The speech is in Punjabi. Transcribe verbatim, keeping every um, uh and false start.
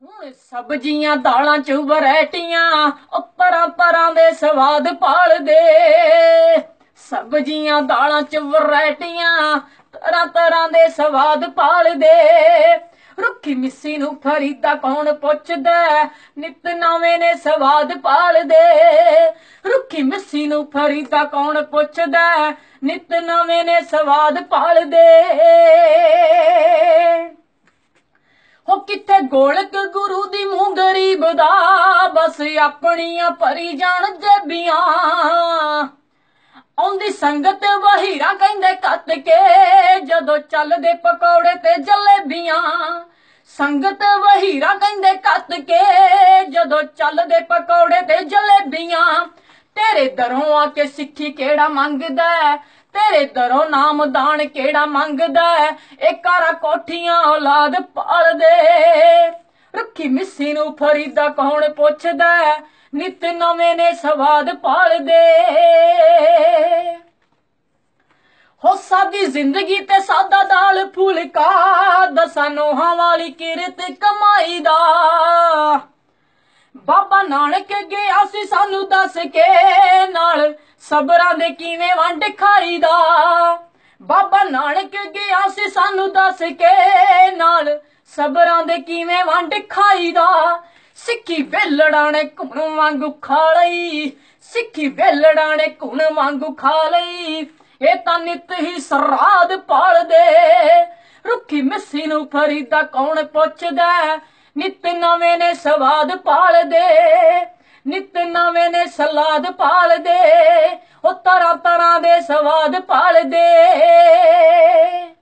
ਹੁਣ ਸਬਜ਼ੀਆਂ ਦਾਲਾਂ ਚ ਵੈਰਾਈਟੀਆਂ ਉਹ ਤਰ੍ਹਾਂ ਤਰ੍ਹਾਂ ਦੇ ਸਵਾਦ ਭਾਲਦੇ। ਸਬਜ਼ੀਆਂ ਦਾਲਾਂ ਚ ਵੈਰਾਈਟੀਆਂ ਤਰ੍ਹਾਂ ਤਰ੍ਹਾਂ ਦੇ ਸਵਾਦ ਭਾਲਦੇ। ਰੁੱਖੀ ਮਿੱਸੀ ਨੂੰ ਫਰੀਦਾ ਕੌਣ ਪੁੱਛਦਾ, ਨਿਤ ਨਵੇਂ ਨੇ ਸਵਾਦ ਭਾਲਦੇ। ਰੁੱਖੀ ਮਿੱਸੀ ਨੂੰ ਫਰੀਦਾ ਕੌਣ ਪੁੱਛਦਾ, ਨਿਤ ਨਵੇਂ ਨੇ ਸਵਾਦ ਭਾਲਦੇ। ਹੋ ਕਿੱਥੇ ਗੋਲਕ ਗੁਰੂ ਦੀ ਮੂੰਹ ਗਰੀਬ ਦਾ, ਬਸ ਆਪਣੀਆਂ ਭਰੀ ਜਾਣ ਜੇਬੀਆਂ। ਆਉਂਦੀ ਸੰਗਤ ਵਹੀਰਾ ਕਹਿੰਦੇ ਕੱਤ ਕੇ, ਜਦੋਂ ਚੱਲਦੇ ਪਕੌੜੇ ਤੇ ਜਲੇਬੀਆਂ। ਸੰਗਤ ਵਹੀਰਾ ਕਹਿੰਦੇ ਕੱਤ ਕੇ, ਜਦੋਂ ਚੱਲਦੇ ਪਕੌੜੇ ਤੇ ਜਲੇਬੀਆਂ। ਤੇਰੇ ਦਰੋਂ ਆ ਕੇ ਸਿੱਖੀ ਕਿਹੜਾ ਮੰਗਦਾ, ਤੇਰੇ ਦਰੋਂ ਨਾਮਦਾਨ ਕਿਹੜਾ ਮੰਗਦਾ। ਇਹ ਕਾਰਾਂ ਕੋਠੀਆਂ ਔਲਾਦ ਪਾਲਦੇ। ਰੁੱਖੀ ਮਿੱਸੀ ਨੂੰ ਫਰੀਦਾ ਕੌਣ ਪੁੱਛਦਾ, ਨਿਤ ਨਵੇਂ ਨੇ ਸਵਾਦ ਭਾਲਦੇ। ਹੋ ਸਾਦੀ ਜ਼ਿੰਦਗੀ ਤੇ ਸਾਦਾ ਦਾਲ ਫੁਲਕਾ, ਦਸਾਂ ਨੋਹਾਂ ਵਾਲੀ ਕਿਰਤ ਕਮਾਈ ਦਾ। ਬਾਬਾ ਨਾਨਕ ਗਿਆ ਸੀ ਸਾਨੂੰ ਦੱਸ ਕੇ, ਨਾਲ ਸਬਰਾਂ ਦੇ ਕਿਵੇਂ ਵੰਡ ਖਾਈਦਾ। ਬਾਬਾ ਨਾਨਕ ਗਿਆ ਸੀ ਸਾਨੂੰ ਦੱਸ ਕੇ, ਨਾਲ ਸਬਰਾਂ ਦੇ ਕਿਵੇਂ ਵੰਡ ਖਾਈਦਾ। ਸਿੱਖੀ ਵੇਲੜਾਂ ਨੇ ਘੁਣ ਵਾਂਗੂ ਖਾ ਲਈ, ਸਿੱਖੀ ਵੇਲੜਾਂ ਨੇ ਘੁਣ ਵਾਂਗੂ ਖਾ ਲਈ। ਇਹ ਤਾਂ ਨਿਤ ਹੀ ਸਰਾਧ ਭਾਲਦੇ। ਰੁੱਖੀ ਮਿੱਸੀ ਨੂੰ ਫਰੀਦਾ ਕੌਣ ਪੁੱਛਦਾ, ਨਿਤ ਨਵੇਂ ਨੇ ਸਵਾਦ ਭਾਲਦੇ। ਨਿਤ ਨਵੇਂ ਨੇ ਸਲਾਦ ਭਾਲਦੇ, ਉਹ ਤਰ੍ਹਾਂ ਤਰ੍ਹਾਂ ਦੇ ਸਵਾਦ ਭਾਲਦੇ।